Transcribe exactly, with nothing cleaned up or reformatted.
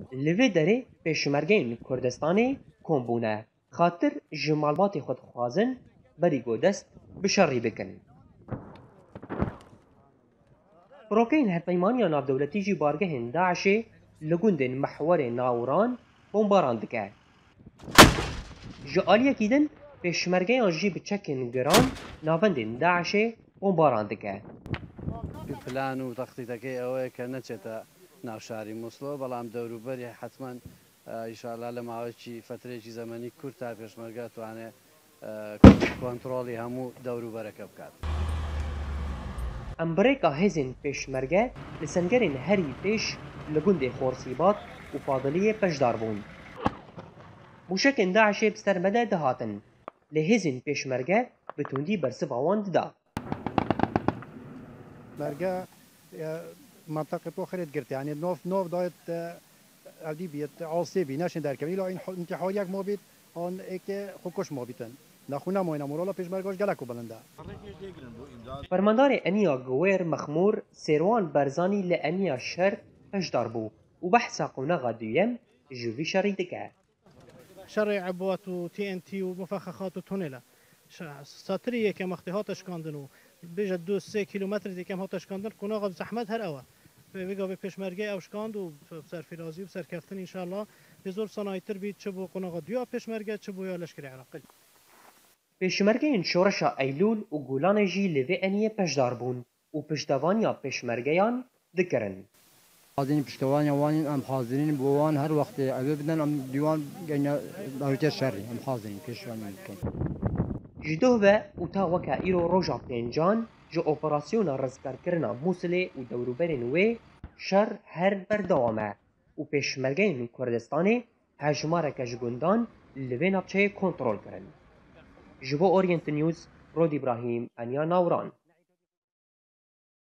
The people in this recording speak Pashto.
li vê derê pêşmergeyên Kurdistanê kom bûne xatir ji malbatê xwe dixwazin berî godest bi şerrî bikin. Pirokeyên hevpeymaniya navdewletî jî bargehên Daişê li gundên mihwerê Nawran bombaran dike. Ji aliyekî din pêşmergeyan jî bi çekên giran navendên Daişê bombaran dike. پلان و تەختیتەکەی ئەوەیە کە نەچێتە ناو شاری مووسڵۆ بەڵام دەوروبەری حتمما ئیشاءالله لە ماوەیەکی فترێکی زەمەنی کورت تا پێشمەرگە توانێت کۆنتڕۆڵی هەموو دەوروبەرەکە بکات. ئەمبرێکا hêzên pêşmerge li sengerên herî pêş li gundê Xorsîbat û Fadiliyê beşdar bûn. Mûşekên Daişê bi sermede dihatin, lê hêzên pêşmerge bi tundî bersiva wan dida. مرجع منطقة بوخرة قرت يعني نوف نوف دايت عدي بيت عاصبي نشن در كميل این انتحاریک ما بید آن ایک خوکش ما بیتن نخونه ما اینا مورالا پیش مرگاش گلکو بلنده. فرماندار انیا گویر مخمور سیروان برزانی لانیا شر پشدار بو و بحثا قونغا دویم جوی شری دکه. شر عبوات و تی ان تی و مفخخات و تونله ساتریه که مختهاتش کاندنو بیش دو سه کیلومتر دیگه هاتش کاندن قونغا زحمت هر اول بگا به پشمرگه اوشکاند و سرفرازی و سرکفتن انشالله بزور صنایتر بید چه بو قونغا دیا پشمرگه چه بو یا لشکر عراقی. پشمرگهین شورشا ایلول و گولان جی لوی انیه پشدار بون و پشتوانیا پشمرگیان دکرن. حاضرین پشتوانیا وانین ام حاضرین بوان هر وقت اوه بدن ام دیوان گینا داویتر شری ام حاضرین پشتوانیا بکن. جدوه و اوتا وکا ایرو روژا پینجان جو اپراسیونا رزگارکرنا موسلی و دوروبرین وی شر هر بردوامه و پشمرگهین کردستانی هجمارک جگندان لوی نبچه کنترول کرن. جبو اورینت نیوز رود ابراهیم انیا ناوران.